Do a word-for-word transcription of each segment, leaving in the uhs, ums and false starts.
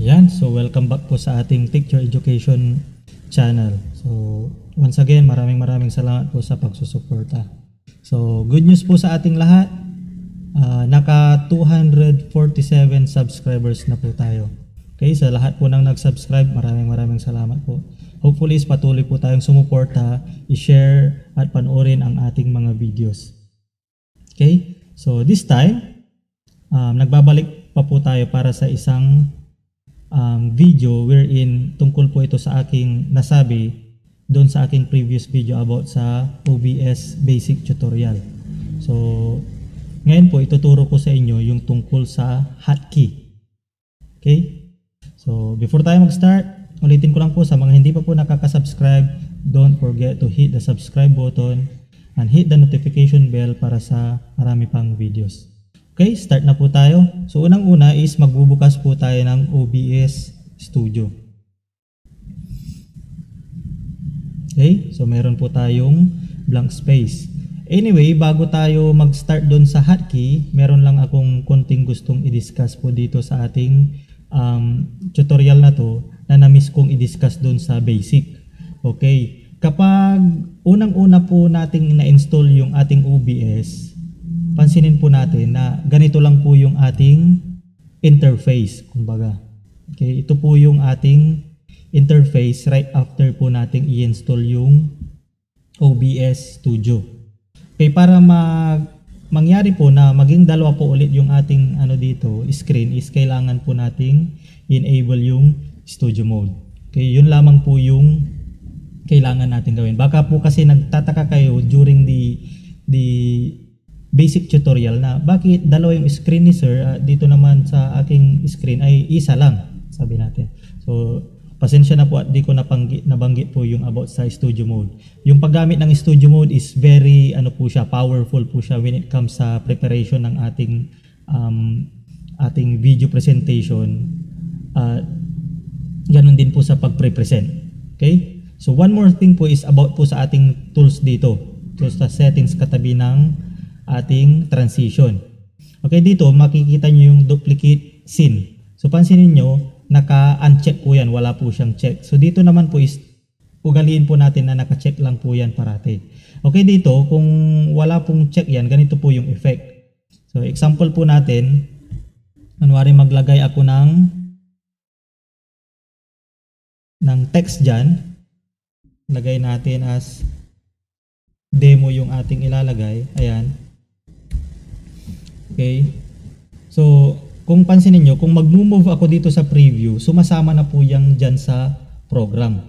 Ayan, so welcome back po sa ating Teacher Education channel. So once again, maraming maraming salamat po sa pagsusuporta. So good news po sa ating lahat, uh, naka two hundred forty-seven subscribers na po tayo. Okay, sa lahat po ng nag-subscribe, maraming maraming salamat po. Hopefully is patuloy po tayong sumuporta, i-share at panoorin ang ating mga videos. Okay, so this time, um, nagbabalik pa po tayo para sa isang Um, video wherein tungkol po ito sa aking nasabi doon sa aking previous video about sa O B S basic tutorial. So ngayon po ituturo ko sa inyo yung tungkol sa hotkey. Okay, so before tayo mag-start, ulitin ko lang po sa mga hindi pa po nakaka-subscribe, don't forget to hit the subscribe button and hit the notification bell para sa marami pang videos. Okay, start na po tayo. So unang-una is magbubukas po tayo ng O B S Studio. Okay, so meron po tayong blank space. Anyway, bago tayo mag-start doon sa hotkey, meron lang akong konting gustong i-discuss po dito sa ating um, tutorial na to na na-miss kong i-discuss doon sa basic. Okay, kapag unang-una po nating na-install yung ating O B S, pansinin po natin na ganito lang po yung ating interface, kumbaga. Okay, ito po yung ating interface right after po nating i-install yung O B S Studio. Okay, para mag mangyari po na maging dalawa po ulit yung ating ano dito, screen, is kailangan po nating enable yung studio mode. Okay, yun lamang po yung kailangan natin gawin. Baka po kasi nagtataka kayo during the the basic tutorial na bakit dalawa yung screen ni sir, uh, dito naman sa aking screen ay isa lang, sabi natin. So pasensya na po at di ko nabanggit, nabanggit po yung about sa studio mode. Yung paggamit ng studio mode is very ano po siya, powerful po siya when it comes sa preparation ng ating um, ating video presentation. Uh, ganun din po sa pag-pre-present. Okay, so one more thing po is about po sa ating tools dito, so sa settings katabi ng ating transition. Okay, dito makikita nyo yung duplicate scene. So pansinin nyo, naka-uncheck po yan, wala po siyang check. So dito naman po is ugaliin po natin na naka-check lang po yan parati. Okay, dito kung wala pong check yan, ganito po yung effect. So example po natin, manwari maglagay ako ng ng text dyan, lagay natin as demo yung ating ilalagay. Ayan. Okay, so kung pansinin nyo, kung mag-move ako dito sa preview, sumasama na po yan dyan sa program.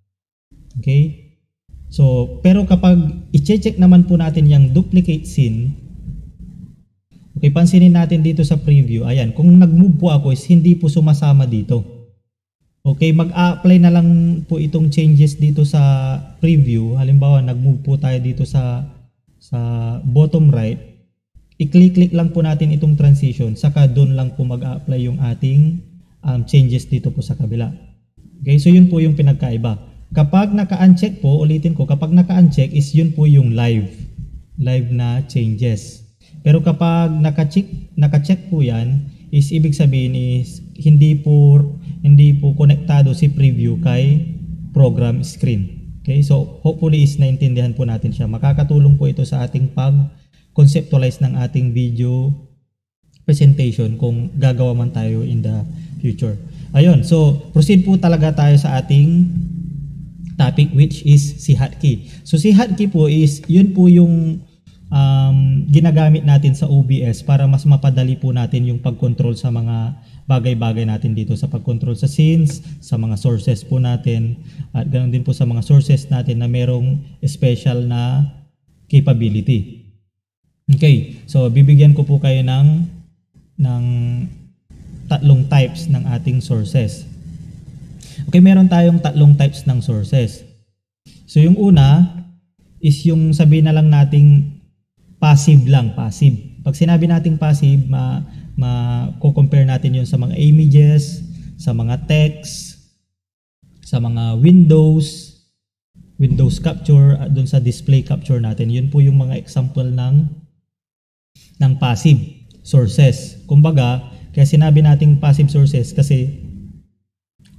Okay, so pero kapag i-check naman po natin yung duplicate scene, okay, pansinin natin dito sa preview, ayan, kung nag-move po ako is hindi po sumasama dito. Okay, mag-apply na lang po itong changes dito sa preview. Halimbawa, nag-move po tayo dito sa sa bottom right. I-click-click lang po natin itong transition, saka doon lang po mag-apply yung ating um, changes dito po sa kabila. Okay, so yun po yung pinagkaiba. Kapag naka-uncheck po, ulitin ko, kapag naka-uncheck is yun po yung live, live na changes. Pero kapag naka-check, naka-check po yan, is ibig sabihin is hindi po hindi po konektado si preview kay program screen. Okay, so hopefully is naintindihan po natin siya. Makakatulong po ito sa ating pag-conceptualize ng ating video presentation kung gagawa man tayo in the future. Ayun, so proceed po talaga tayo sa ating topic, which is si hotkey. So si hotkey po is yun po yung um, ginagamit natin sa O B S para mas mapadali po natin yung pag-control sa mga bagay-bagay natin dito, sa pag-control sa scenes, sa mga sources po natin, at ganoon din po sa mga sources natin na merong special na capability. Okay, so bibigyan ko po kayo ng ng tatlong types ng ating sources. Okay, meron tayong tatlong types ng sources. So yung una is yung sabihin na lang nating passive lang, passive. Pag sinabi nating passive, ma ma-compare natin yun sa mga images, sa mga text, sa mga windows, Windows capture, at dun sa display capture natin. Yun po yung mga example ng ng passive sources. Kumbaga, kaya sinabi nating passive sources kasi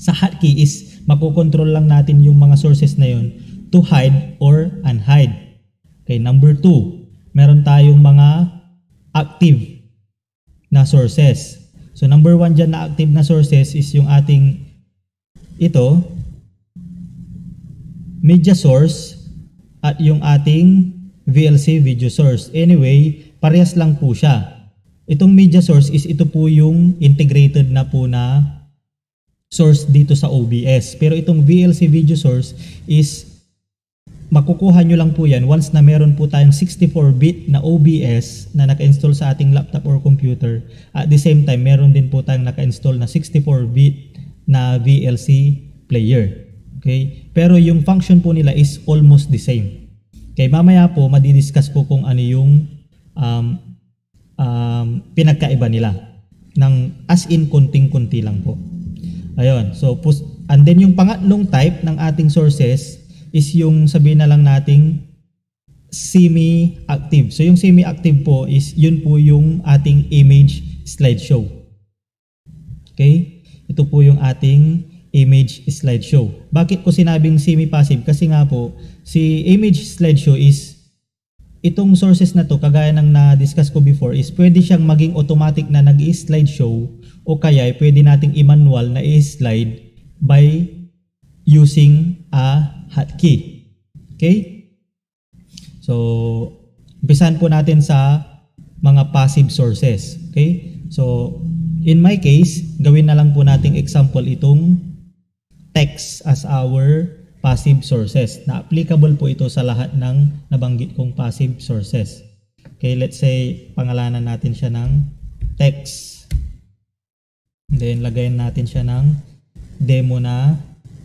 sa hotkey is makokontrol lang natin yung mga sources na yun to hide or unhide. Okay, number two, meron tayong mga active na sources. So number one dyan na active na sources is yung ating ito, media source at yung ating V L C video source. Anyway, parehas lang po siya. Itong media source is ito po yung integrated na po na source dito sa O B S. Pero itong V L C video source is makukuha nyo lang po yan once na meron po tayong sixty-four bit na O B S na naka-install sa ating laptop or computer. At the same time, meron din po tayong naka-install na sixty-four bit na V L C player. Okay? Pero yung function po nila is almost the same. Okay, mamaya po madidiscuss ko kung ano yung um, um, pinagkaiba nila ng as in konting-kunti lang po. Ayun. So, and then yung pangatlong type ng ating sources is yung sabihin na lang nating semi-active. So yung semi-active po is yun po yung ating image slideshow. Okay? Ito po yung ating image slideshow. Bakit ko sinabing semi-passive? Kasi nga po, si image slideshow is itong sources na to, kagaya ng na-discuss ko before, is pwede siyang maging automatic na nag-slideshow o kaya pwede nating i-manual na i-slide by using a hotkey. Okay? So, umpisahan po natin sa mga passive sources. Okay? So, in my case, gawin na lang po nating example itong text as our passive sources. Na applicable po ito sa lahat ng nabanggit kong passive sources. Okay, let's say, pangalanan natin siya ng text. And then, lagayin natin siya ng demo na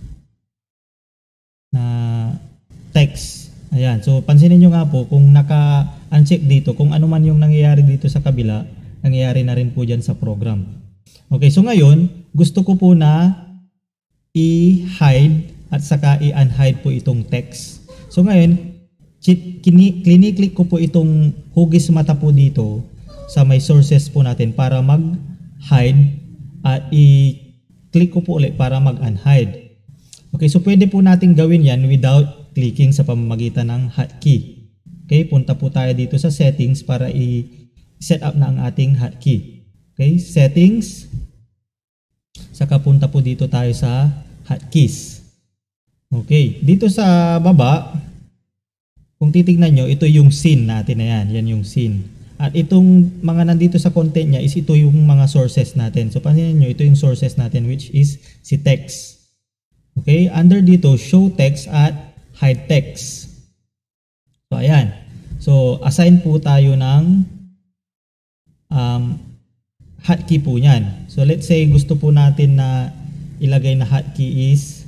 na text. Ayan. So, pansinin nyo nga po, kung naka-uncheck dito, kung ano man yung nangyayari dito sa kabila, nangyayari na rin po dyan sa program. Okay. So, ngayon, gusto ko po na i-hide at saka i-unhide po itong text. So, ngayon, kliniklik ko po itong hugis mata po dito sa may sources po natin para mag-hide at i-click ko po ulit para mag-unhide. Okay, so pwede po natin gawin yan without clicking sa pamamagitan ng hotkey. Okay, punta po tayo dito sa settings para i-set up na ang ating hotkey. Okay, settings. Saka punta po dito tayo sa hotkeys. Okay, dito sa baba, kung titignan nyo, ito yung scene natin na yan. Yan yung scene. At itong mga nandito sa content niya is ito yung mga sources natin. So, pansinin nyo, ito yung sources natin which is si text. Okay, under dito, show text at hide text. So, ayan. So, assign po tayo ng um, hotkey po niyan. So, let's say gusto po natin na ilagay na hotkey is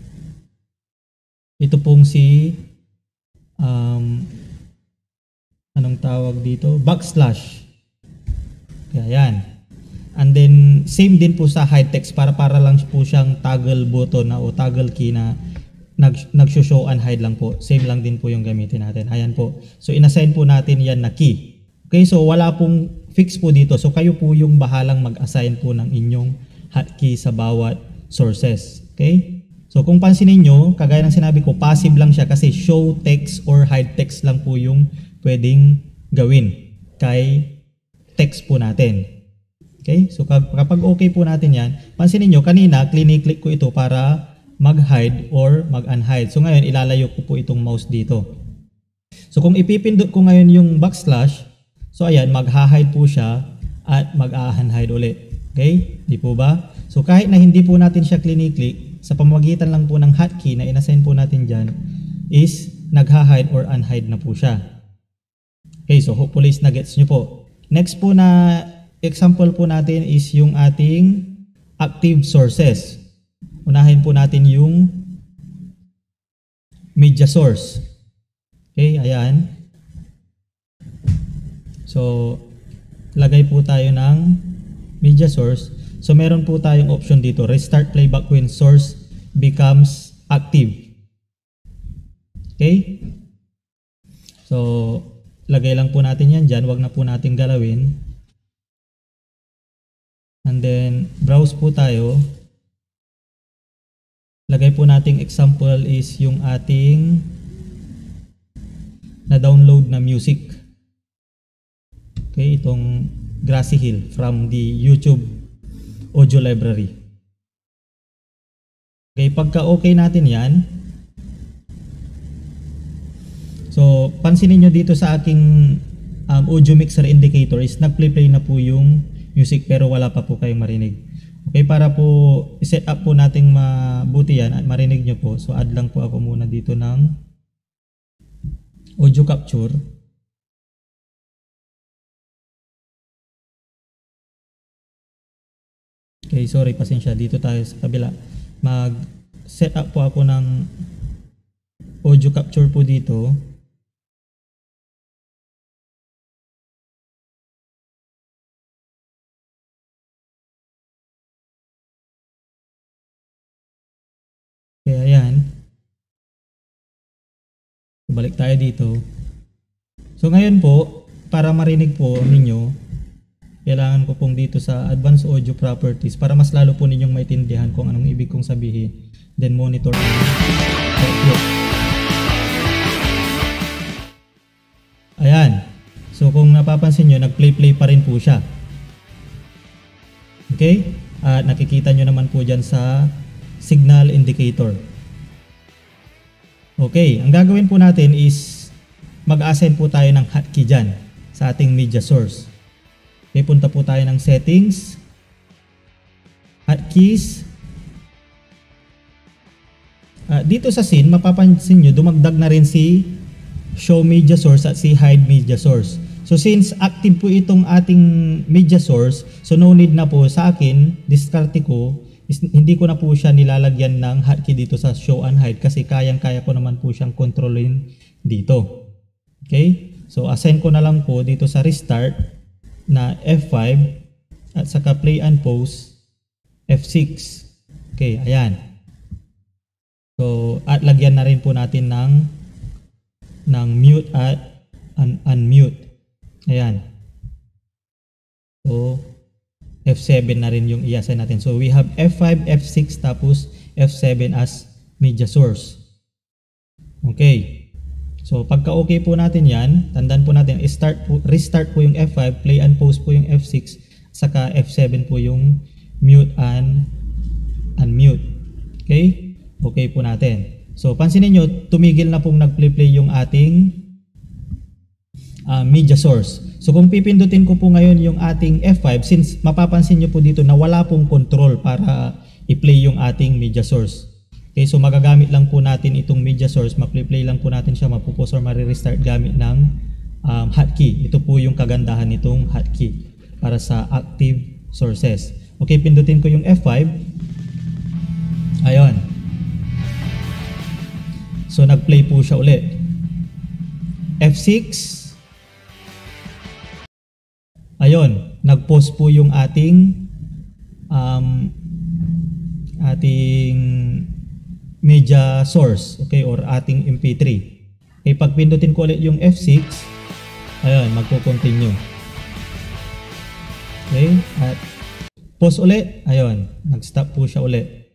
ito pong si um, anong tawag dito? Backslash. Kaya yan. And then, same din po sa hide text para para lang po siyang toggle button na o toggle key na nag, nag-show and hide lang po. Same lang din po yung gamitin natin. Ayan po. So, inassign po natin yan na key. Okay, so wala pong fix po dito. So, kayo po yung bahalang mag-assign po ng inyong hotkey sa bawat sources. Okay? So, kung pansinin nyo, kagaya ng sinabi ko, passive lang siya kasi show text or hide text lang po yung pwedeng gawin kay text po natin. Okay? So, kapag okay po natin yan, pansinin nyo, kanina, clinic-click ko ito para mag-hide or mag-unhide. So, ngayon, ilalayo ko po itong mouse dito. So, kung ipipindot ko ngayon yung backslash, so, ayan, mag-hide po siya at mag-unhide ulit. Okay? Di po ba? So, kahit na hindi po natin siya clinic-click, sa pamamagitan lang po ng hotkey na inassign po natin dyan, is nag-hide or unhide na po siya. Okay, so hopefully is na-gets nyo po. Next po na example po natin is yung ating active sources. Unahin po natin yung media source. Okay, ayan. So, lagay po tayo ng media source. So, meron po tayong option dito, restart playback when source becomes active. Okay? So, lagay lang po natin yan dyan. Huwag na po natin galawin. And then, browse po tayo. lagay po nating example is yung ating na-download na music. Okay, itong Grassy Hill from the YouTube audio library. Okay, pagka okay natin yan, so pansinin nyo dito sa aking um, audio mixer indicator is nag-play-play na po yung music pero wala pa po kayong marinig. Okay, para po i-set up po nating mabuti yan at marinig nyo po, so add lang po ako muna dito ng audio capture. Okay, sorry, pasensya. Dito tayo sa kabila. Mag-set up po ako ng audio capture po dito. Kaya ayan. Balik tayo dito. So ngayon po, para marinig po ninyo, kailangan ko pong dito sa Advanced Audio Properties para mas lalo po ninyong maintindihan kung anong ibig kong sabihin. Then monitor output. Ayan. So kung napapansin nyo, nag-play-play pa rin po siya. Okay? At nakikita nyo naman po dyan sa signal indicator. Okay. Ang gagawin po natin is mag-assign po tayo ng hotkey dyan sa ating media source. Okay, punta po tayo ng settings, hotkeys. Uh, dito sa scene, mapapansin nyo, dumagdag na rin si show media source at si hide media source. So since active po itong ating media source, so no need na po sa akin, diskarte ko, is, hindi ko na po siya nilalagyan ng hotkey dito sa show and hide kasi kayang-kaya ko naman po siyang kontrolin dito. Okay? So assign ko na lang po dito sa restart na F five at saka play and pause F six. Okay, ayan. So at lagyan na rin po natin ng ng mute at un unmute. Ayan. So F seven na rin yung i-assign natin. So we have F five, F six tapos F seven as media source. Okay. So pagka okay po natin yan, tandaan po natin, start po, restart po yung F five, play and pause po yung F six, saka F seven po yung mute and unmute. Okay? Okay po natin. So pansinin nyo, tumigil na pong nag-play-play yung ating uh, media source. So kung pipindutin ko po ngayon yung ating F five, since mapapansin nyo po dito na wala pong control para i-play yung ating media source. Okay, so magagamit lang po natin itong media source, ma-play lang po natin siya, mapupause or ma-restart gamit ng um, hotkey. Ito po yung kagandahan nitong hotkey para sa active sources. Okay, pindutin ko yung F five. Ayun. So nag-play po siya ulit. F six. Ayun, nag-pause po yung ating um, ating media source, okay, or ating M P three. Okay, pag pindutin ko ulit yung F six, ayun, magko-continue. Okay, at pause ulit, ayun, nag-stop po siya ulit.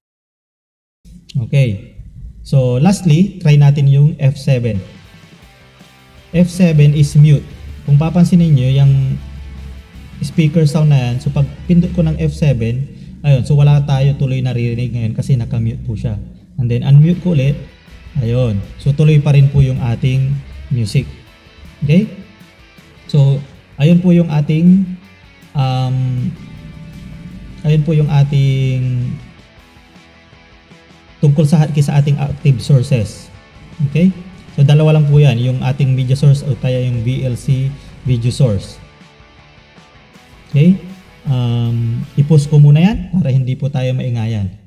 Okay, so lastly, try natin yung F seven. F seven is mute. Kung papansinin nyo, yung speaker sound na yan, so pag pindot ko ng F seven, ayun, so wala tayo tuloy naririnig ngayon kasi naka-mute po siya. And then unmute ko ulit. Ayun. So tuloy pa rin po yung ating music. Okay? So ayun po yung ating um, ayun po yung ating tungkol sa hotkey sa ating active sources. Okay? So dalawa lang po yan, yung ating media source o kaya yung V L C video source. Okay? Um, i-pause ko muna yan para hindi po tayo maingayan.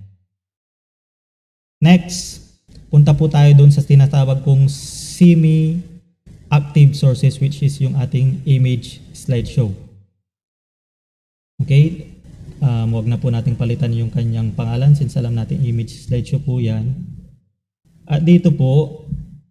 Next, punta po tayo dun sa tinatawag kong semi-active sources, which is yung ating image slideshow. Okay? Um, wag na po nating palitan yung kanyang pangalan since alam natin image slideshow po yan. At dito po,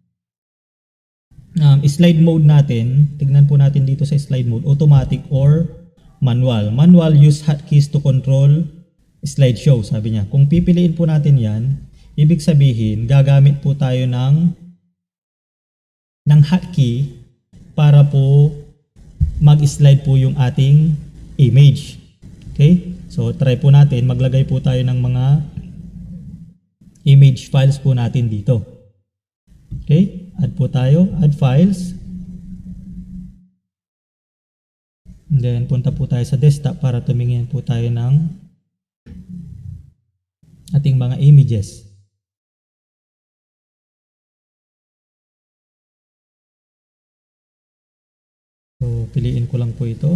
um, slide mode natin, tignan po natin dito sa slide mode, automatic or manual. Manual, use hotkeys to control slideshow, sabi niya. Kung pipiliin po natin yan, ibig sabihin, gagamit po tayo ng, ng hotkey para po mag-slide po yung ating image. Okay? So, try po natin. Maglagay po tayo ng mga image files po natin dito. Okay? Add po tayo. Add files. And then, punta po tayo sa desktop para tumingin po tayo ng ating mga images. So, piliin ko lang po ito.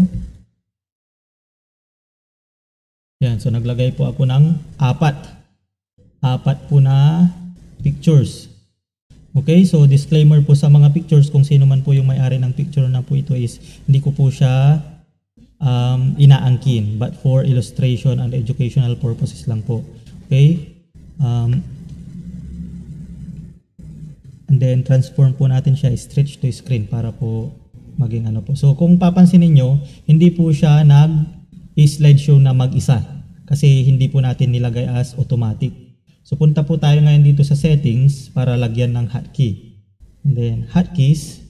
Yan. So, naglagay po ako ng apat. Apat po na pictures. Okay? So, disclaimer po sa mga pictures, kung sino man po yung may-ari ng picture na po ito is, hindi ko po siya um, inaangkin. But for illustration and educational purposes lang po. Okay? Um, and then transform po natin siya stretch to screen para po maging ano po. So kung papansin niyo, hindi po siya nag-slideshow na mag-isa kasi hindi po natin nilagay as automatic. So punta po tayo ngayon dito sa settings para lagyan ng hotkey. And then hotkeys.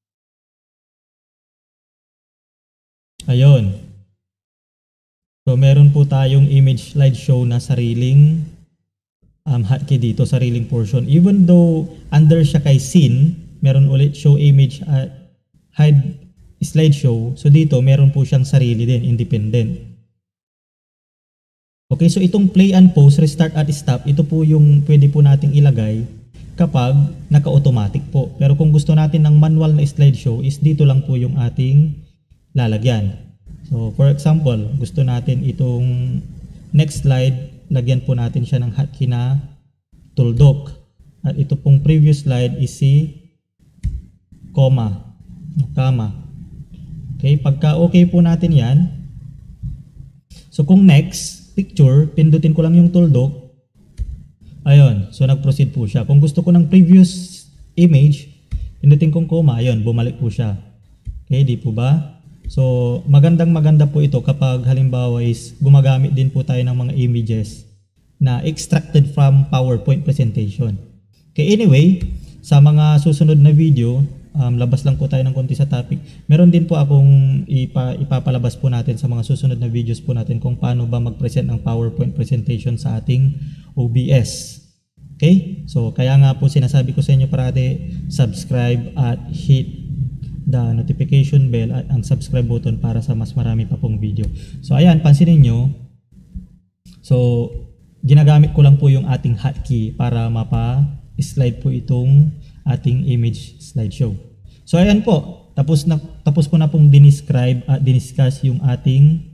Ayun. So, meron po tayong image slideshow na sariling um, hotkey dito, sariling portion. Even though under siya kay scene, meron ulit show image at hide slideshow. So, dito meron po siyang sarili din, independent. Okay, so itong play and pause, restart at stop, ito po yung pwede po nating ilagay kapag naka-automatic po. Pero kung gusto natin ng manual na slideshow, is dito lang po yung ating lalagyan. So, for example, gusto natin itong next slide, lagyan po natin siya ng hotkey na tuldok. At ito pong previous slide is si comma, comma. Okay, pagka okay po natin yan, so kung next picture, pindutin ko lang yung tuldok, ayun, so nag-proceed po siya. Kung gusto ko ng previous image, pindutin kong comma, ayun, bumalik po siya. Okay, di po ba? So, magandang maganda po ito kapag halimbawa is gumagamit din po tayo ng mga images na extracted from PowerPoint presentation. Okay, anyway, sa mga susunod na video, um, labas lang po tayo ng konti sa topic. Meron din po akong ipa, ipapalabas po natin sa mga susunod na videos po natin kung paano ba mag-present ng PowerPoint presentation sa ating O B S. Okay? So, kaya nga po sinasabi ko sa inyo parati, subscribe at hit the notification bell at ang subscribe button para sa mas marami pa pong video. So ayan, pansinin nyo. So ginagamit ko lang po yung ating hotkey para mapa-slide po itong ating image slideshow. So ayan po, tapos na tapos ko na pong dinescribe at diniscuss yung ating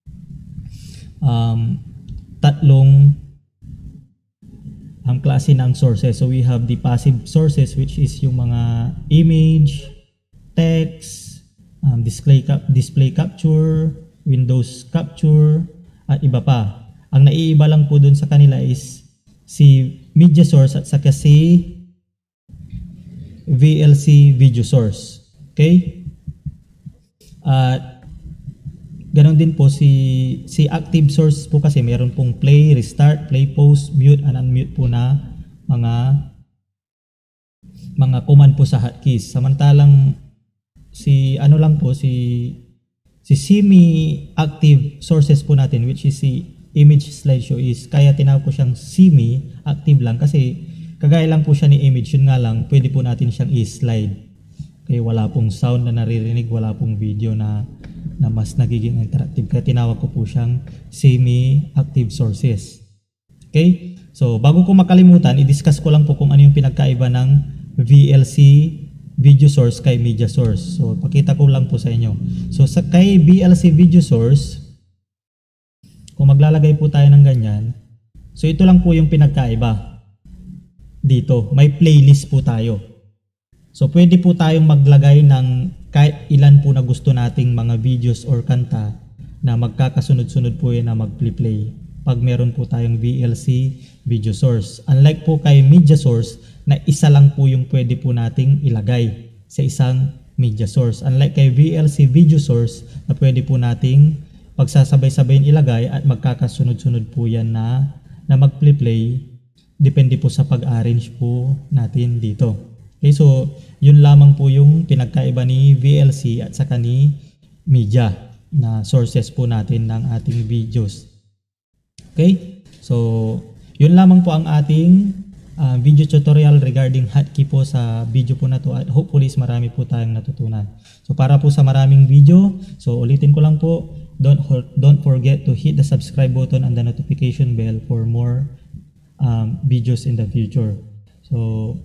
um, tatlong ang klase ng sources. So we have the passive sources, which is yung mga image, text, um, display, cap display capture, Windows capture, at iba pa. Ang naiiba lang po dun sa kanila is si media source at saka si V L C video source. Okay? At ganon din po si si active source po kasi meron pong play, restart, play, pause, mute, and unmute po na mga mga command po sa hotkeys. Samantalang si ano lang po si si semi-active sources po natin, which is si image slideshow, is kaya tinawag ko siyang semi-active lang kasi kagaya lang po siya ni image, yun nga lang pwede po natin siyang i-slide. Okay, wala pong sound na naririnig, wala pong video na na mas nagiging interactive, kaya tinawag ko po siyang semi-active sources. Okay, so bago ko makalimutan, i-discuss ko lang po kung ano yung pinagkaiba ng V L C video source kay media source. So, pakita ko lang po sa inyo. So, sa kay V L C video source, kung maglalagay po tayo ng ganyan, so ito lang po yung pinagkaiba. Dito, may playlist po tayo. So, pwede po tayong maglagay ng kahit ilan po na gusto nating mga videos or kanta na magkakasunod-sunod po yun na mag-play pag meron po tayong V L C video source. Unlike po kay media source, na isa lang po yung pwede po nating ilagay sa isang media source. Unlike kay V L C video source na pwede po nating pagsasabay-sabayin ilagay at magkakasunod-sunod po yan na, na mag-play. Depende po sa pag-arrange po natin dito. Okay, so yun lamang po yung pinagkaiba ni V L C at saka ni media na sources po natin ng ating videos. Okay, so yun lamang po ang ating uh, video tutorial regarding hotkey po sa video po na to at hopefully marami po tayong natutunan. So para po sa maraming video, so ulitin ko lang po, don't, don't forget to hit the subscribe button and the notification bell for more um, videos in the future. So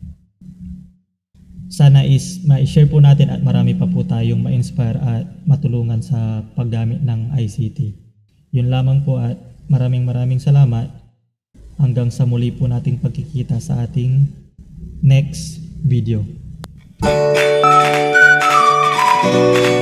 sana is ma-share po natin at marami pa po tayong ma-inspire at matulungan sa paggamit ng I C T. Yun lamang po at maraming maraming salamat. Hanggang sa muli po nating pagkikita sa ating next video.